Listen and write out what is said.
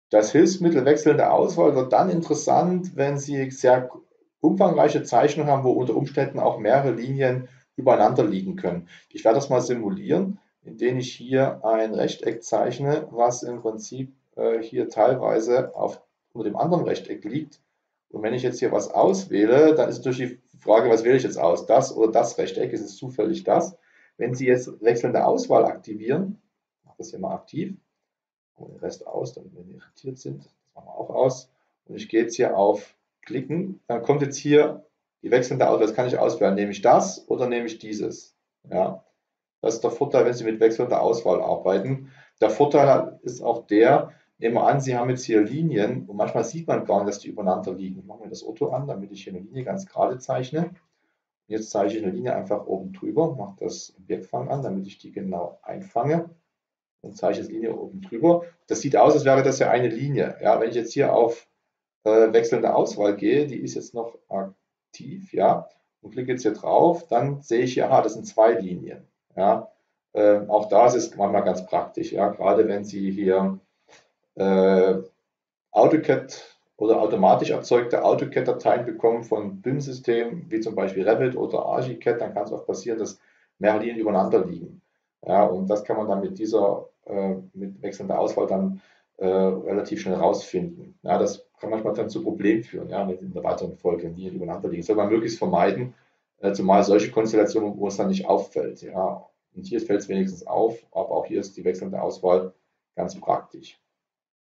Das Hilfsmittel wechselnde Auswahl wird dann interessant, wenn Sie sehr umfangreiche Zeichnungen haben, wo unter Umständen auch mehrere Linien übereinander liegen können. Ich werde das mal simulieren, indem ich hier ein Rechteck zeichne, was im Prinzip hier teilweise unter dem anderen Rechteck liegt. Und wenn ich jetzt hier was auswähle, dann ist natürlich die Frage, was wähle ich jetzt aus? Das oder das Rechteck? Ist es zufällig das? Wenn Sie jetzt wechselnde Auswahl aktivieren, ich mache das hier mal aktiv, den Rest aus, damit wir nicht irritiert sind. Das machen wir auch aus. Und ich gehe jetzt hier auf Klicken. Dann kommt jetzt hier die wechselnde Auswahl. Das kann ich auswählen. Nehme ich das oder nehme ich dieses? Ja, das ist der Vorteil, wenn Sie mit wechselnder Auswahl arbeiten. Der Vorteil ist auch der, nehmen wir an, Sie haben jetzt hier Linien und manchmal sieht man gar nicht, dass die übereinander liegen. Ich mache mir das Otto an, damit ich hier eine Linie ganz gerade zeichne. Und jetzt zeichne ich eine Linie einfach oben drüber, mache das Objektfang an, damit ich die genau einfange und zeichne die Linie oben drüber. Das sieht aus, als wäre das ja eine Linie. Ja, wenn ich jetzt hier auf wechselnde Auswahl gehe, die ist jetzt noch aktiv, ja, und klicke jetzt hier drauf, dann sehe ich hier, aha, das sind zwei Linien. Ja, auch das ist manchmal ganz praktisch, ja, gerade wenn Sie hier äh, AutoCAD oder automatisch erzeugte AutoCAD-Dateien bekommen von BIM-Systemen, wie zum Beispiel Revit oder Archicad, dann kann es auch passieren, dass mehrere Linien übereinander liegen. Ja, und das kann man dann mit dieser mit wechselnder Auswahl dann relativ schnell rausfinden. Ja, das kann manchmal dann zu Problemen führen, ja, wenn in der weiteren Folge Linien übereinander liegen. Das soll man möglichst vermeiden, zumal solche Konstellationen, wo es dann nicht auffällt. Ja. Und hier fällt es wenigstens auf, aber auch hier ist die wechselnde Auswahl ganz praktisch.